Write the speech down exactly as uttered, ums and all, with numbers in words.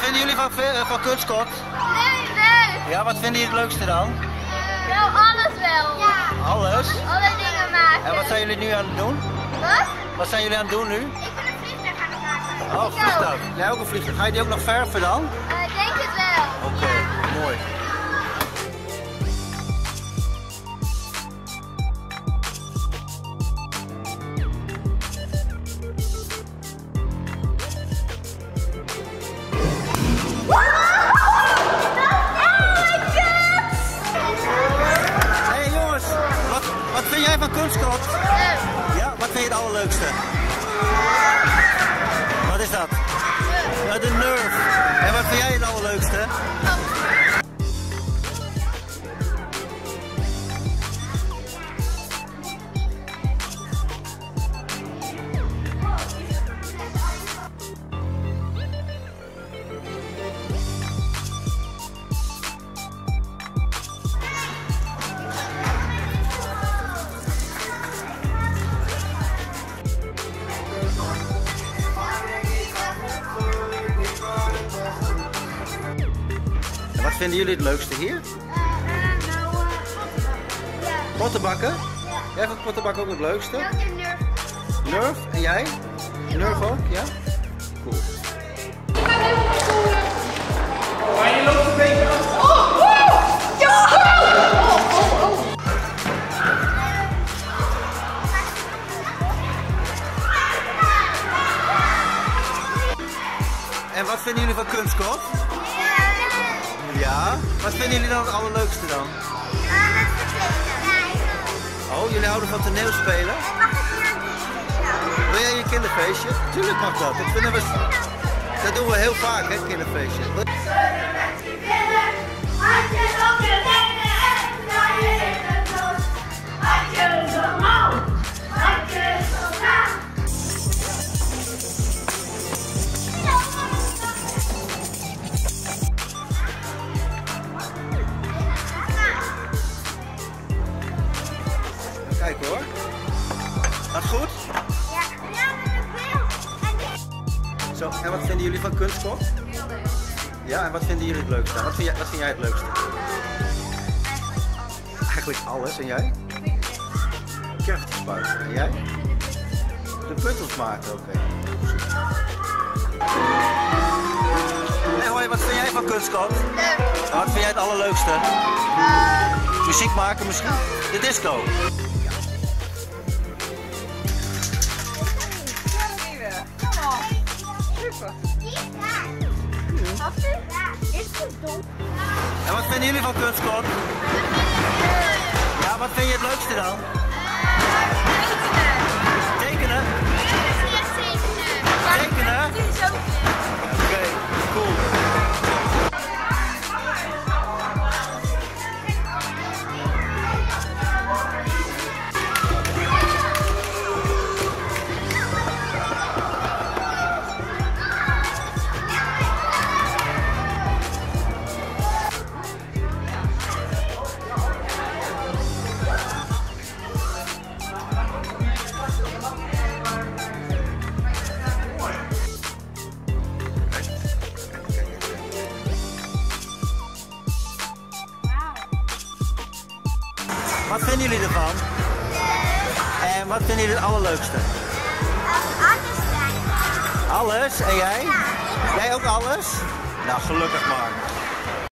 vinden jullie van, van Kunstkot? Leuk, leuk. Ja, wat vinden jullie het leukste dan? Nou, alles wel. Ja. Alles? Alle dingen maken. En wat zijn jullie nu aan het doen? Wat? Wat zijn jullie aan het doen nu? Ik ben een vliegtuig aan het maken. Oh, vliegtuig. Jij ook een vliegtuig. Ga je die ook nog verven dan? Uh, ik denk het wel. Oké, okay, mooi. Hey jongens, wat, wat vind jij van Kunstkot? Leuk. Ja, wat vind je het allerleukste? Wat is dat? Ja, de Nerf. En wat vind jij het allerleukste? Wat vinden jullie het leukste hier? Pottenbakken? Jij vindt pottenbakken ook het leukste? Ja, en Nerf. Nerf? En jij? Nerf ook? Ja? Cool. Maar je loopt een beetje af. Oh, oh, ja! Oh, oh, oh. En wat vinden jullie van Kunstkot? Ja? Wat vinden jullie dan het allerleukste dan? Oh, jullie houden van toneelspelen? Wil jij je kinderfeestje? Tuurlijk mag dat. Dat, vinden we, dat doen we heel vaak, hè, kinderfeestje. Kijk hoor. Gaat goed? Ja, ja, dat Zo, en wat vinden jullie van Kunstkot? heel leuk. Ja, en wat vinden jullie het leukste? Wat vind jij, wat vind jij het leukste? Eigenlijk alles. En jij? Kerstjes buiten. En jij? De puzzels maken, oké. Okay. Hey, hoi, wat vind jij van Kunstkot? Leuk. En wat vind jij het allerleukste? Uh, Muziek maken misschien? De disco. Super. Is het dom? En wat vinden jullie van Kunstkot? Ja, wat vind je het leukste dan? Tekenen? Tekenen? Oké, cool. Wat vinden jullie ervan? En wat vinden jullie het allerleukste? Alles. Alles? En jij? Jij ook alles? Nou, gelukkig maar.